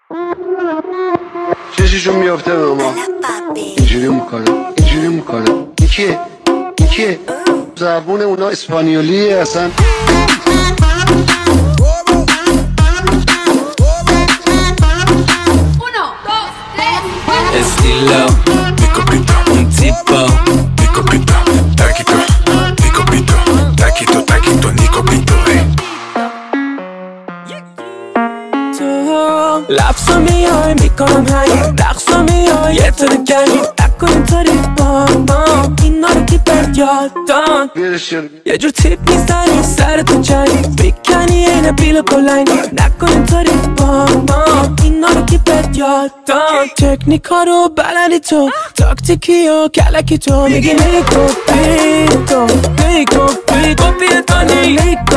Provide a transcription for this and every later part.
چششون میافته به ما اینجوری میکنه این کیه زبون اونا اسپانیولیه اصلا. Estilo, mi copito, un tipo, mi copito, taquito, mi copito, taquito, ni copito, لبسا میای میکنم هنگ رقصا میای یه تو دکنی نکن اینطوری با ما اینا رو کی بهت یاد داد یه جور تیپ میزنی سر تو جنگ بکنی اینه بیل بلنگ نکن اینطوری با ما اینا رو کی بهت یاد داد تکنیکا رو بلدی تو تاکتیکی و کلکی تو میگی نیکوپیتو پیتونی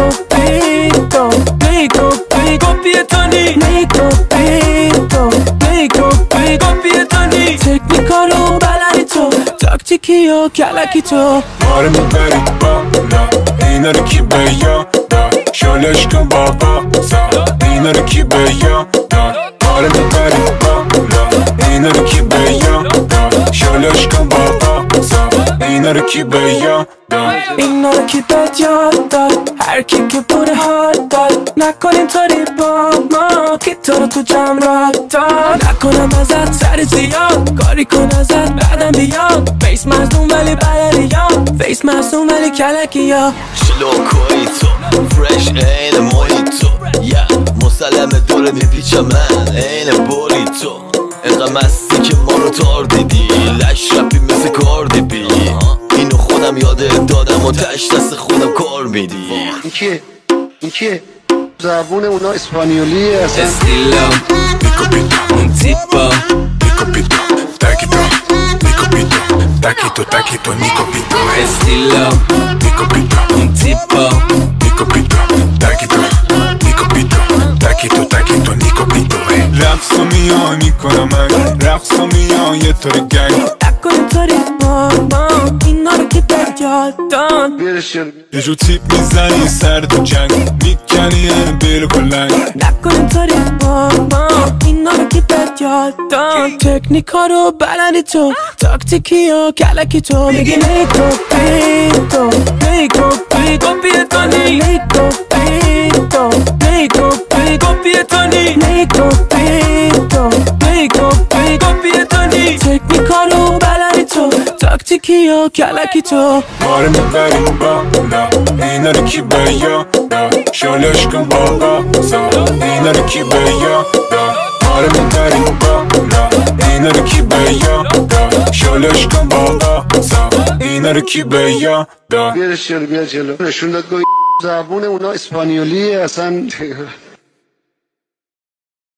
تکنیکا رو بلدی تو تاکتیکی و کلکی تو آره میبری بالا اینا رو کی به یاد داد شالش کن بابا اینا رو کی به یاد داد آره میبری بالا اینا رو کی به یاد داد شالش کن بابا اینا رو کی به یاد داد اینا رو کی بهت یاد داد هر کی که بوده حال داد نکن اینطوری با ما که تو رو تو جمع را داد نکنم ازت سر زیاد کاری کن ازت بعدم بیاد فیس مظلوم ولی بلدیام فیس مظلوم ولی کلکی یا شلوکوی تو فرش این مویتو یا مسلم دوره میپیچم من این بولی تو اینقدر مستی که ما رو تار دیدی لش رپی مثل کاردی بی اینو خودم یاده دادم و تش دست خودم کار میدی این کیه زبون اونا اسپانیولیه اصلا. Estilo, mi copito, un tipo, mi copito, taquito, ni copito, Estilo, mi copito, un tipo, mi copito, taquito, ni copito, رقصا میای میکنم من رقصا میای یه طور گنگ نکن اینطوری با ما اینا رو کی بهت یاد داد یه جو تیپ میزنی سر تو جنگ میکنی این بیل بلنگ نکن اینطوری با ما اینا رو کی بهت یاد داد تکنیکا رو بلدی تو تاکتیکی و کلکی تو میگی نیکوپیتو پیتونی تکنیکا رو بلدی تو تاکتیکی و کلکی تو آره میبری بالا اینا رو کی به یاد داد شالش کن بابا اینا رو کی به یاد داد آره میبری بالا اینا رو کی به یاد داد شالش کن بابا اینا رو کی به یاد داد بیا جلو نشون داد زبون اونا اسپانیولیه اصلا.